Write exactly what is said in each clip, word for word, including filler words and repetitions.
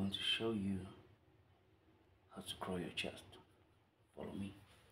going to show you how to grow your chest. Follow me.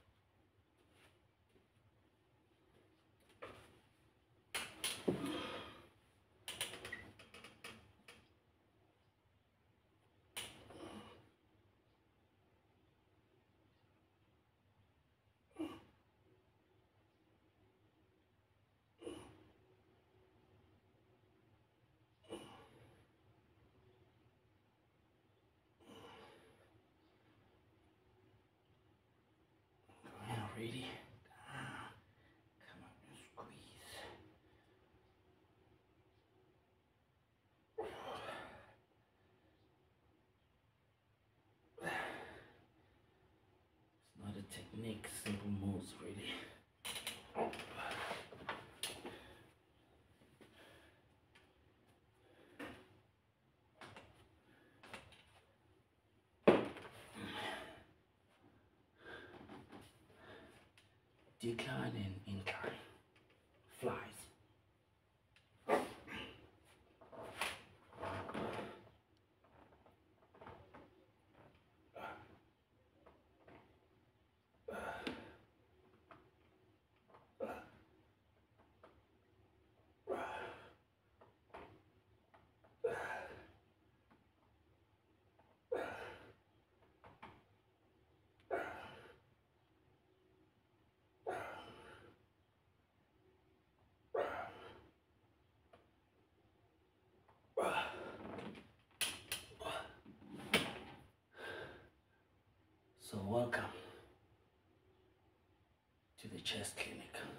Ready? Down. Come on and squeeze. It's not a technique, simple moves really. Decline and incline. Flies. So welcome to the chest clinic.